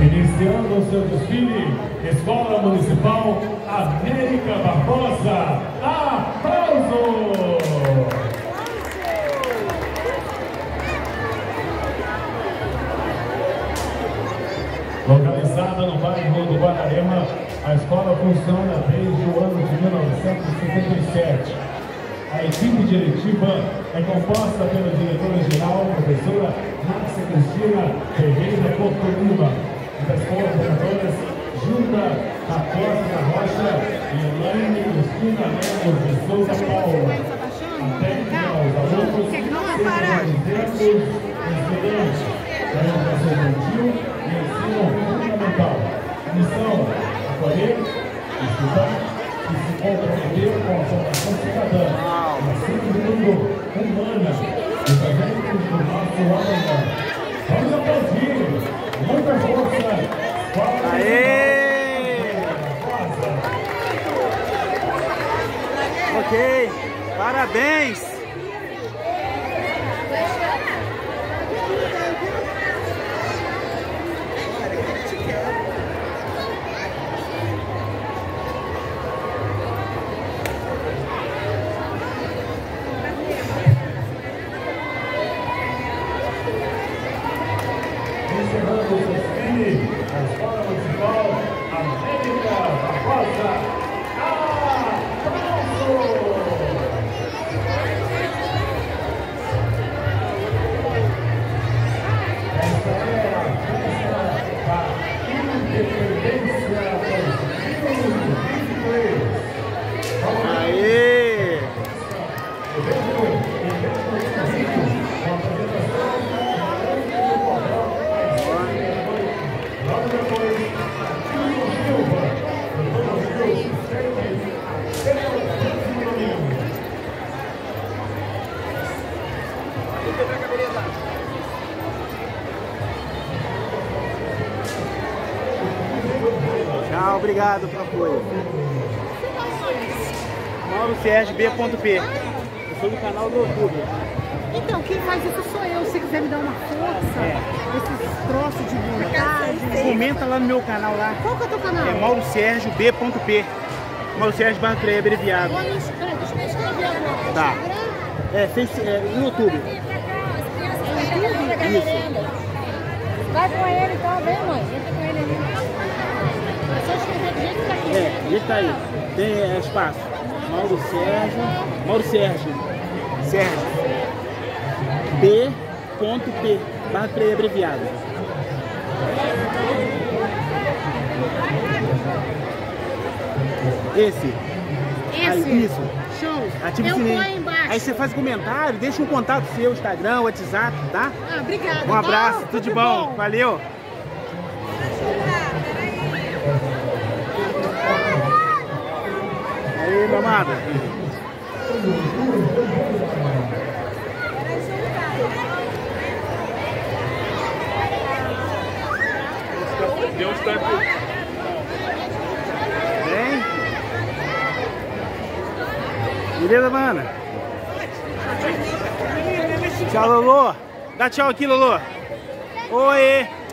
Iniciando o seu desfile, Escola Municipal América Barbosa. Aplausos! Localizada no bairro do Guararema, a escola funciona desde o ano de 1977. A equipe diretiva é composta pela diretora-geral, professora Márcia Cristina Ferreira Porto Lima, e das coordenadoras Gilda da Costa da Rocha e Elaine Cristina Lemos de Souza Paulo. A técnica aos alunos, estudantes, da educação infantil e ensino fundamental. Missão: acolher, estudar e se comprometer com a formação cidadã, acima de tudo, humana, e fazendo do nosso amanhã. Vamos aplaudir! Muita força! Aê! Ok, parabéns! Encerrando o seu desfile, a Escola Municipal América Barbosa. Esta é a festa da Independência 2023. Aê! Tchau, obrigado pelo apoio. MauroSérgio.b. Eu sou do canal do YouTube. Então, quem faz isso sou eu. Se quiser me dar uma força, esses troços de montagem. Comenta lá no meu canal lá. Qual que é o teu canal? É MauroSérgio.b. MauroSérgio / abreviado. Peraí, deixa eu escrever agora. Tá. No YouTube. Isso. Vai com ele então, vem mãe. Entra com ele ali. É só escrever do jeito que tá aqui. Ele tá aí. Tem espaço. MauroSérgio. Sérgio. B.P. / abreviado. Esse. Aí, isso. Show. Ativa o Eu sininho. vou aí embaixo. Aí você faz comentário, deixa um contato seu, Instagram, WhatsApp, tá? Ah, obrigada. Um abraço, Tá? tudo de bom. Valeu. Aí, meu amado. Deus está aqui. Bem? Beleza, mano? Tchau, Lolo. Dá tchau aqui, Lolo. Oi.